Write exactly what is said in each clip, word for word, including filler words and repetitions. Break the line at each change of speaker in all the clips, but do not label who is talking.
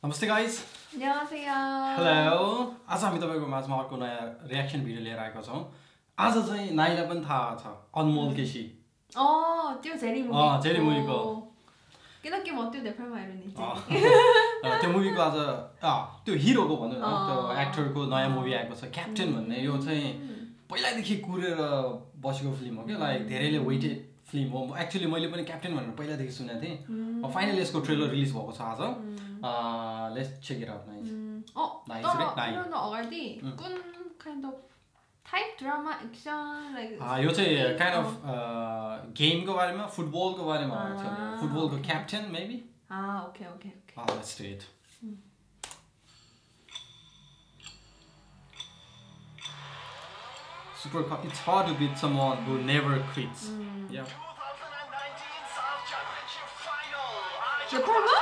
Namaste guys.
안녕하세요.
Hello. आज हामी तपाईको माझमा अर्को नयाँ रिएक्सन भिडियो लिएर आएका छौं. आज चाहिँ नाइला पनि थाहा छ अनमोल केसी.
अ त्यो जेरी मुभी.
अ जेरी मुभीको.
किनकि म त्यो देखाइ माइरो नि.
त्यो मुभीको आज अ त्यो हिरोको भन्नु न त्यो एक्टरको नयाँ मुभी आएको छ क्याप्टेन भन्ने. यो चाहिँ पहिलादेखि कुरेर बसेको फिल्म हो के लाइक धेरैले वेटेड फिल्म हो. एक्चुअली मैले पनि क्याप्टेन भनेर पहिलादेखि सुनेको थिएँ. फाइनली यसको ट्रेलर रिलिज भएको छ आज. Uh, let's check it out. Nice.
Mm. Oh,
nice,
no,
right? Nice.
No, no, already. Mm. Good kind of type drama action like.
Ah, यो चाहिँ kind of uh, game को बारेमा, football को बारेमा हो actually. Football को captain maybe.
Ah, okay, okay, okay.
Ah, let's do it. Mm. Super Cup. It's hard to beat someone who never quits. Mm. Yeah.
twenty nineteen South Championship Final.
Nepal?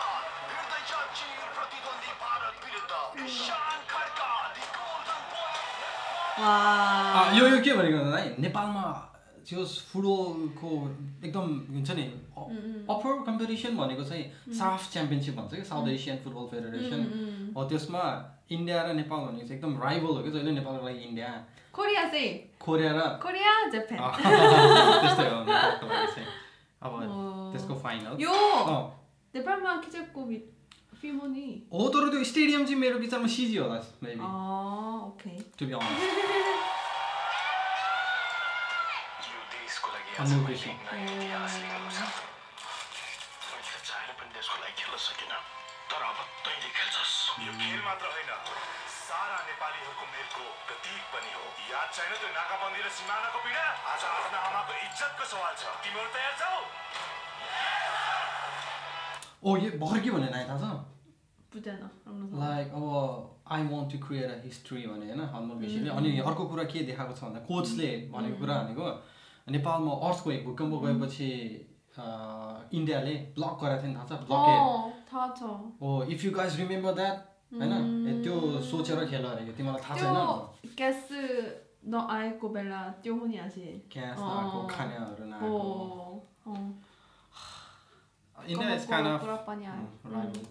वा यो यो के भनेको भन्दा है नेपालमा त्यो फुटबलको एकदम हुन्छ नि अपर कम्पिटिसन भनेको चाहिँ साफ च्याम्पियनशिप भन्छ के साउथ एसियन फुटबल फेडरेसन हो. त्यसमा इन्डिया र नेपाल भनेको चाहिँ एकदम राइभल हो के जहिले नेपालको लागि इन्डिया.
कोरिया चाहिँ
कोरिया र
कोरिया जापान
त्यस्तै हो नेपालको लागि चाहिँ. अब त्यसको फाइनल
यो नेपालमा खिचेको फिल्म हो नि
हो. तर त्यो स्टेडियम चाहिँ मेरो विचारमा सिजी होला maybe.
Uh okay
to be honest.
यो देशको लागि आज
अनमोल
मैले इतिहास लेख्नु छ. मैले चाहेर पनि देशको लागि खेल्न सकिन. तर अब तैँले खेल्छस्. यो खेल मात्र होइन, सारा नेपालीहरूको मेलको प्रतीक पनि हो. याद छैन त्यो नाकाबन्दी र सिमानाको पीडा? आज आफ्ना आमाको इज्जतको सवाल छ. तिमीहरू तयार छौ?
ओ यो भर्खर के भने नाइ थाहा छ?
बुझ्दैन.
लाइक अब I want to create a history भने होइन अनमोल केसीले. अनि अर्को कुरा के देखाएको छ भन्दा कोचले भनेको कुरा भनेको नेपालमा अर्थक्वेक भूकम्प गएपछि इन्डियाले ब्लक गराएको थियो नि थाहा छ? ब्लकेड.
थाहा छ.
हो if you guys remember that होइन त्यो सोचेर खेल अरे. तिमीलाई थाहा छैन?
ग्यास नआएको बेला त्यो हो नि आसे.
ग्यास नआएको खानाहरू नआएको. India is kind of rival.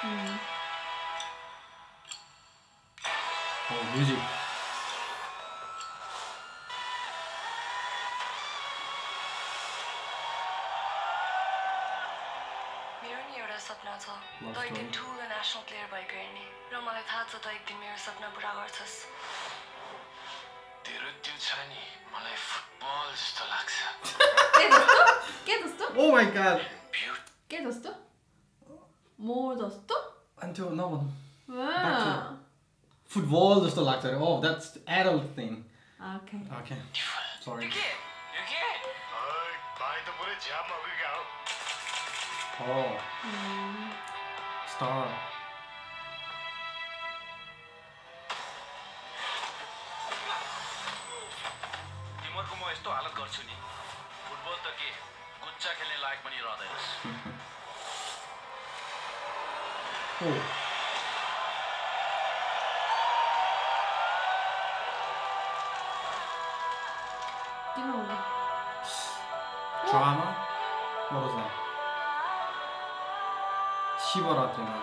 Oh, music.
मेरो नि एउटा सपना छ त एकदिन ठुलो नेसनल प्लेयर भएको हेर्ने र मलाई थाहा छ त एकदिन मेरो सपना पुरा गर्छस्.
तेरो त्यो छ नि मलाई फुटबल जस्तो लाग्छ.
के जस्तो? के जस्तो?
Oh my god.
के जस्तो? मोर जस्तो?
अनि त्यो नभन्नु.
वा.
फुटबल जस्तो लाग्छ अरे. Oh, that's adult thing.
Okay.
Okay. Sorry.
के? यो के? ओइ, भाइ त पुरै झ्यापमा उइका हो.
Oh. Star.
तिमीहरूको म यस्तो हालत गर्छु नि. फुटबल त के गुच्चा खेल्ने लायक पनि रहँदैनस्.
Oh.
किन होला?
Drama? What was that? शिवरात्रिमा.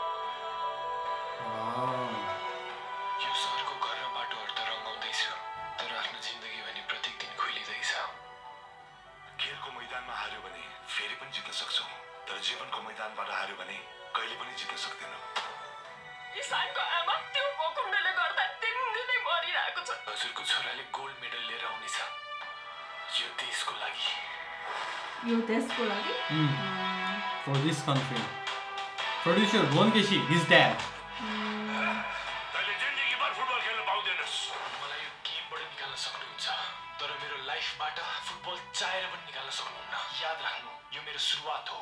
Wow.
यो सहरको घर र बाटोहरू त रङ्गाउँदैछु, तर आफ्नो जिन्दगी भने प्रत्येक दिन खुलिँदैछ. खेलको मैदानमा हार्यो भने फेरि पनि जित्न सक्छौ, तर जीवनको मैदानबाट हार्यो भने कहिले पनि जित्न सक्दैनौ.
इसानको आमा त्यो भूकम्पले गर्दा दिनदिनै मरिरहेको छ.
हजुरको छोराले गोल्ड मेडल लिएर आउनेछ यो देशको लागि.
यो देशको लागि?
For this country. Producer Bhuvan Keshi, his dad.
तैँले जिन्दगीभर फुटबल खेल्न पाउँदैनस्. मलाई यो गेमबाट निकाल्न सक्नुहुन्छ, तर मेरो लाइफबाट फुटबल चाहेर पनि निकाल्न सक्नुहुन्न. याद राख्नु, यो मेरो सुरुवात हो.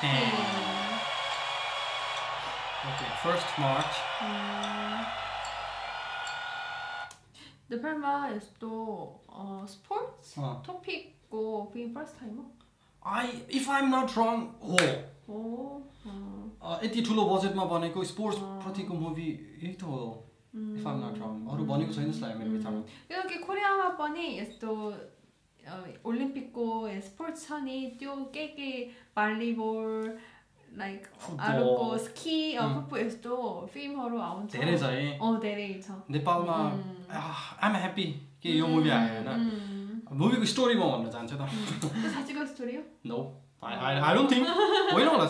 Captain. Okay, first March.
नेपालमा यस्तो स्पोर्ट्स
अँ।
टपिकको फिल्म फर्स्ट टाइम हो
I if I'm not wrong हो
हो
अ, यति ठुलो बजेटमा बनेको स्पोर्ट्स प्रतिको मुभी यही त हो if I'm not wrong अरू बनेको छैन जस्तो लाग्यो मेरो विचारमा
किनकि कोरियामा पनि यस्तो अ, ओलम्पिकको स्पोर्ट्स छ नि त्यो के के भलिबल लाइक अरूको स्की फुटबल यस्तो फिल्महरू आउँछ
धेरै छ है
अँ धेरै छ
नेपालमा आइएम ह्याप्पी कि यो मुभी आयो होइन मुभीको स्टोरी म भन्न चाहन्छु त
त्यो साँच्चीको स्टोरी हो
no I I don't think होइन होला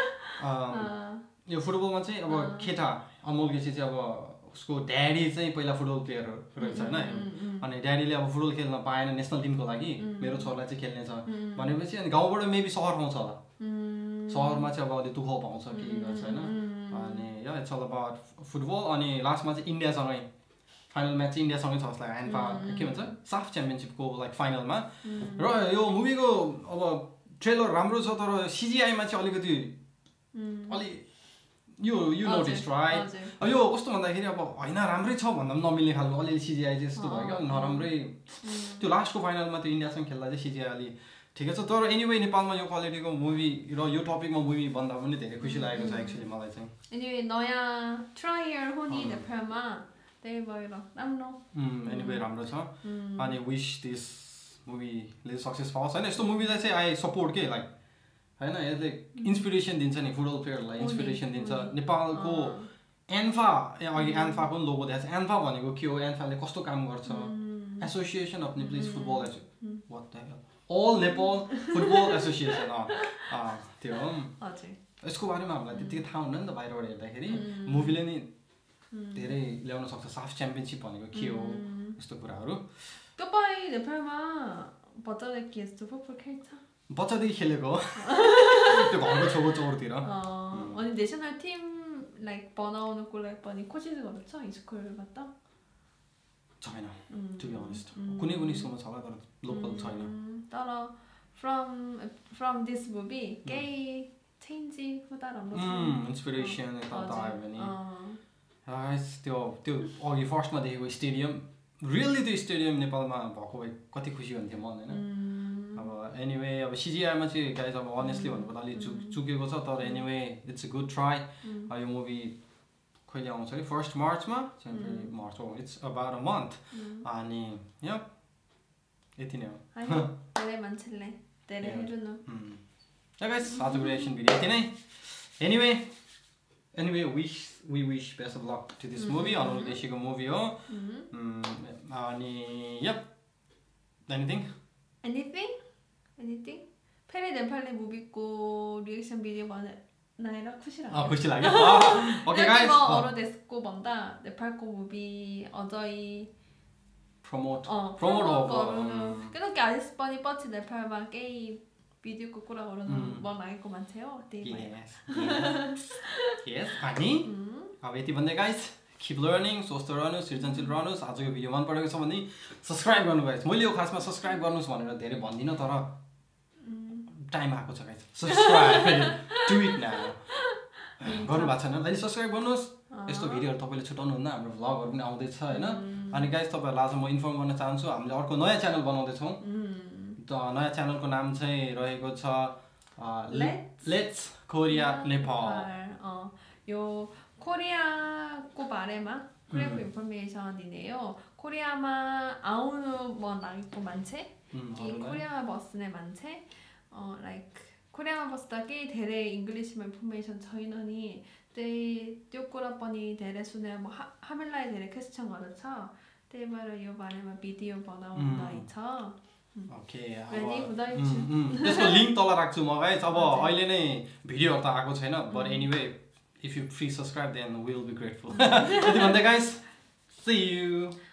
सायद यो फुटबलमा चाहिँ अब केटा अमोल केसी चाहिँ अब उसको ड्याडी चाहिँ पहिला फुटबल प्लेयर रहेछ होइन अनि ड्याडीले अब फुटबल खेल्न पाएन नेसनल टिमको लागि मेरो छोरालाई चाहिँ खेल्ने छ भनेपछि अनि गाउँबाट मेबी सहर पाउँछ होला सहरमा चाहिँ अब अलिक दुःख पाउँछ के गर्छ होइन अनि yeah it's all about football अनि लास्टमा चाहिँ इन्डियासँगै फाइनल म्याच चाहिँ इन्डियासँगै छ जसलाई ह्यान्डपा के भन्छ साफ च्याम्पियनसिपको लाइक फाइनलमा र यो मुभीको अब ट्रेलर राम्रो छ तर सिजिआईमा चाहिँ अलिकति अलि यो यु नोटिस राइट अब यो कस्तो भन्दाखेरि अब होइन राम्रै छ भन्दा पनि नमिल्ने खालको अलिअलि सिजिआई चाहिँ यस्तो भयो क्या नराम्रै त्यो लास्टको फाइनलमा त्यो इन्डियासँग खेल्दा चाहिँ सिजिआई अलि ठिकै छ तर एनिवे नेपालमा यो क्वालिटीको मुभी र यो टपिकमा मुभी भन्दा पनि धेरै खुसी लागेको छ एक्चुअली मलाई चाहिँ
एनिवे नयाँ ट्रायर हो नि नेपालमा त्यही भएर राम्रो
एनिवे राम्रो छ अनि विश दिस मुभीले सक्सेस पाओस् होइन यस्तो मुभीलाई चाहिँ आई सपोर्ट के लाइक होइन यसले इन्सपिरेसन दिन्छ नि फुटबल प्लेयरलाई इन्सपिरेसन दिन्छ नेपालको एन्फा अघि एन्फाको पनि लोगो देखाएको छ एन्फा भनेको के हो एन्फाले कस्तो काम गर्छ association of Nepalese football all Nepal football association त्यो हो यसको बारेमा हामीलाई त्यतिकै थाहा हुन्न नि त बाहिरबाट हेर्दाखेरि मुभीले नि धेरै ल्याउन सक्छ साफ च्याम्पियनसिप भनेको के हो यस्तो कुराहरू
तपाईँ नेपालमा बच्चादेखि यस्तो फुटबल खेल्छ
बच्चादेखि खेलेको हो त्यो घरको छेउको चौरतिर
अनि नेसनल टिम लाइक बनाउनुको लागि पनि कोसिस गर्छ स्कुलबाट
छैन टु बी अनेस्ट कुनै कुनै स्कुलमा छ होला तर लोकल छैन
तर फ्रम फ्रम दिस मुभी केही चेन्ज कता राम्रो छ
इन्सपिरेसन यता आयो भने त्यो त्यो अघि फर्स्टमा देखेको स्टेडियम रियल्ली त्यो स्टेडियम नेपालमा भएको भए कति खुसी हुन्थ्यो मन होइन अब एनिवे अब सिजिआईमा चाहिँ गाइज अब अनेस्टली भन्नुपर्दा अलिक चुक चुकेको छ तर anyway it's a good try यो मुभी कहिले आउँछ कि फर्स्ट मार्चमा जनवरी मार्च हो इट्स अबाउट अ मन्थ अनि या यति नै हो
धेरै मान्छेले धेरै हेर्नु
गाइज आजको रिएक्सन भिडियो यति नै anyway anyway wish we wish best of luck to this movie अनुल देशीको मुभी हो अनि यप एनिथिङ
एनिथिङ एनिथिङ फेरि नेपाली मुभीको रिएक्सन भिडियो बनाएर खुसी लाग्यो
खुसी लाग्यो ओके गाइस
अरू देशको भन्दा नेपालको मुभी अझै
प्रमोट प्रमोट
गर्नु किनकि आइस पनि पछि नेपालमा केही भिडियोको कुरा गर्नु बनाएको मान्छे हो त्यही भएर
यस अनि अब यति भन्दै गाइस किप लर्निङ स्वस्थ रहनुहोस् सृजनशील रहनुहोस् आजको भिडियो मन परेको छ भने सब्सक्राइब गर्नु गाइस मैले यो खासमा सब्सक्राइब गर्नुहोस् भनेर धेरै भन्दिनँ तर टाइम आएको छ guys subscribe do it now गर्नु भएको छैन अहिले सब्सक्राइब गर्नुहोस् यस्तो भिडियोहरू तपाईँले छुटाउनु हुन्न हाम्रो भ्लगहरू पनि आउँदैछ होइन अनि गाइस तपाईँहरूलाई आज म इन्फर्म गर्न चाहन्छु हामीले अर्को नयाँ च्यानल बनाउँदैछौँ नयाँ च्यानलको नाम चाहिँ रहेको छ लेट्स कोरिया नेपाल
यो कोरियाको बारेमा कोरियाको इन्फर्मेसन दिने हो कोरियामा आउनु मन लागेको मान्छे कि कोरियामा बस्ने मान्छे लाइक कोरियामा बस्दा केही धेरै इङ्ग्लिसमा इन्फर्मेसन छैन नि त्यही त्यो कुरा पनि धेरै सुनेर हामीलाई धेरै क्वेसनहरू छ त्यही भएर यो बारेमा भिडियो बनाउँदैछ
ओके त्यसको लिङ्क तल राख्छु म गाइस अब अहिले नै भिडियोहरू त आएको छैन but anyway if you free subscribe then will be grateful यति भन्दै गाइस सी यू